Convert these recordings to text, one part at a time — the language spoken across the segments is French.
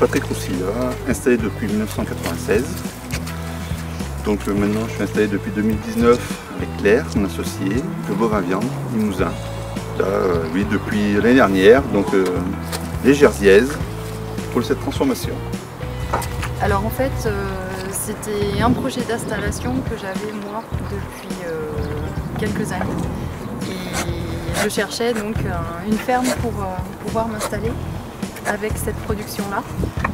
Patrick Roussilla, installé depuis 1996. Donc maintenant je suis installé depuis 2019 avec Claire, mon associé, de Bovin Viande, Limousin. Là, oui, depuis l'année dernière, donc les Jersiaises pour cette transformation. Alors en fait, c'était un projet d'installation que j'avais moi depuis quelques années. Et je cherchais donc une ferme pour pouvoir m'installer avec cette production-là.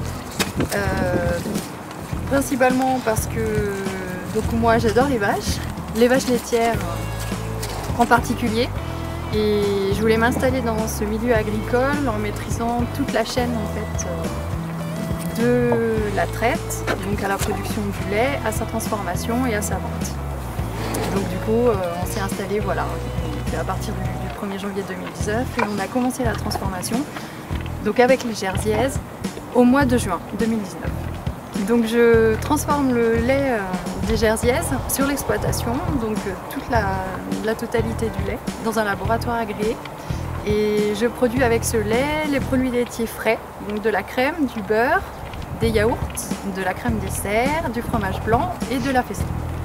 Principalement parce que donc moi j'adore les vaches laitières en particulier. Et je voulais m'installer dans ce milieu agricole en maîtrisant toute la chaîne en fait, de la traite, donc à la production du lait, à sa transformation et à sa vente. Donc du coup on s'est installé voilà, à partir du 1er janvier 2019 et on a commencé la transformation donc avec les Jersiaises au mois de juin 2019. Donc je transforme le lait des Jersiaises sur l'exploitation, donc toute la totalité du lait, dans un laboratoire agréé. Et je produis avec ce lait les produits laitiers frais, donc de la crème, du beurre, des yaourts, de la crème dessert, du fromage blanc et de la festin.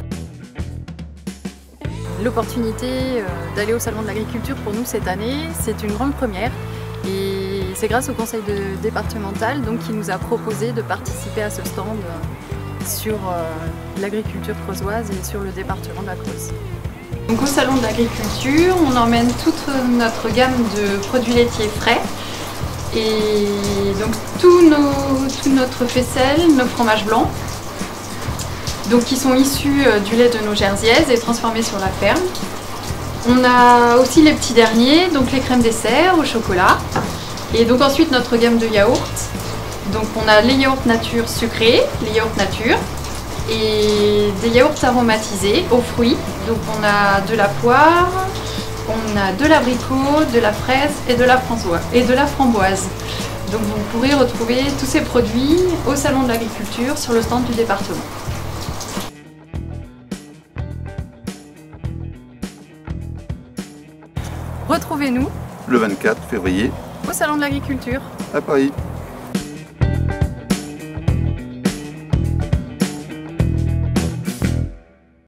L'opportunité d'aller au Salon de l'Agriculture pour nous cette année, c'est une grande première. Et c'est grâce au conseil départemental donc, qui nous a proposé de participer à ce stand sur l'agriculture creusoise et sur le département de la Creuse. Donc, au Salon de l'Agriculture, on emmène toute notre gamme de produits laitiers frais et donc tout notre faisselle, nos fromages blancs, donc, qui sont issus du lait de nos Jersiaises et transformés sur la ferme. On a aussi les petits derniers, donc les crèmes dessert au chocolat. Et donc ensuite notre gamme de yaourts. Donc on a les yaourts nature sucrés, les yaourts nature et des yaourts aromatisés aux fruits. Donc on a de la poire, on a de l'abricot, de la fraise et de la framboise. Donc vous pourrez retrouver tous ces produits au Salon de l'Agriculture sur le stand du département. Retrouvez-nous Le 24 février au Salon de l'Agriculture à Paris.